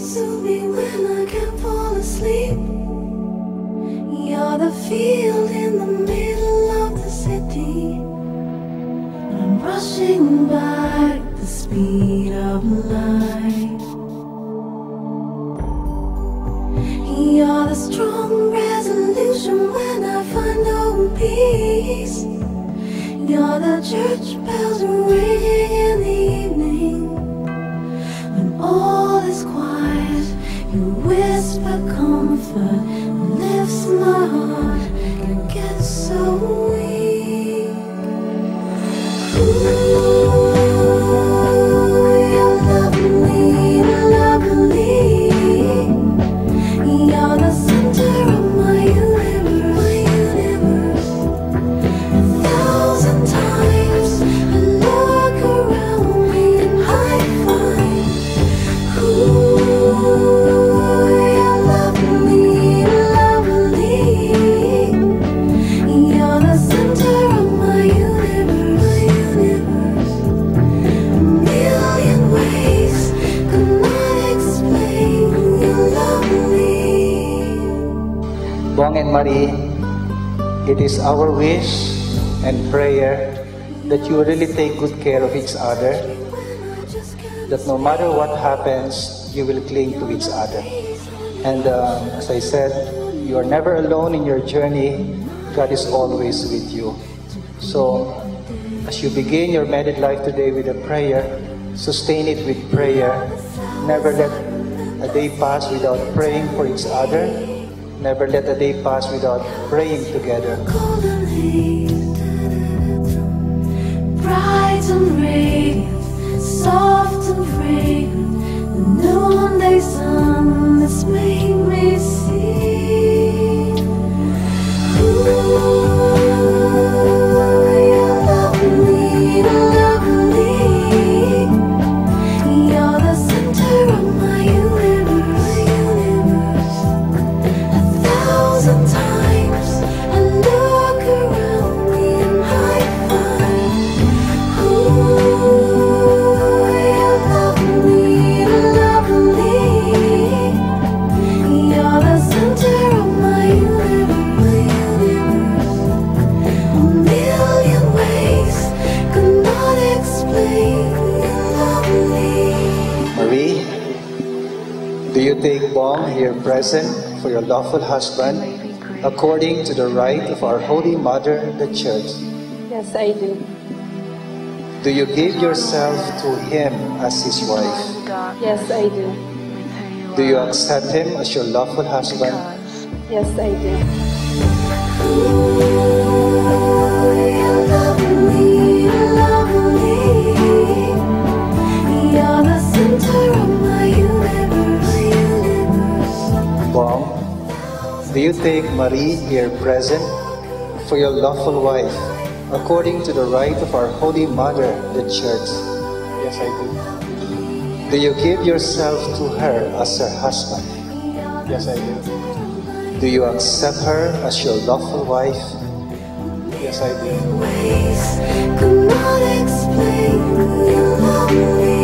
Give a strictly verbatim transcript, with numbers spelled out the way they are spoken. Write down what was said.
to me when I can't fall asleep. You're the field in the middle of the city. I'm rushing by at the speed of light. You're the strong resolution when I find no peace. You're the church bells ringing in the evening. When all is quiet, you whisper comfort and lifts my heart. It gets so weak. Ooh, you're lovely, lovely. You're the center of my universe, my universe. A thousand times I look around me and I find who you're lovely, lovely. You're the center of my universe, my universe. A million ways could not explain your lovely. Bong and Marie, it is our wish and prayer that you really take good care of each other, that no matter what happens, you will cling to each other. And uh, as I said, you are never alone in your journey. God is always with you. So, as you begin your married life today with a prayer, sustain it with prayer. Never let a day pass without praying for each other. Never let a day pass without praying together. Golden haze, bright and radiant, soft and fragrant. The noonday sun has made me see. Ooh, you're lovely, lovely. You're the center of my universe, universe. A thousand times I look around me and I find who you're lovely, lovely. You're the center of my universe, universe. A million ways could not explain your lovely. Marie, do you take Bong here present for your lawful husband according to the rite of our Holy Mother, the Church? Yes, I do. Do you give yourself to him as his wife? Yes, I do. Do you accept him as your lawful husband? Yes, I do. You're lovely, lovely. You're the center of my universe, universe. Bong, do you take Marie here present for your lawful wife according to the rite of our Holy Mother, the Church? Yes, I do. Do you give yourself to her as her husband? Yes, I do. Do you accept her as your lawful wife? Yes, I do. Ways could not explain your lovely.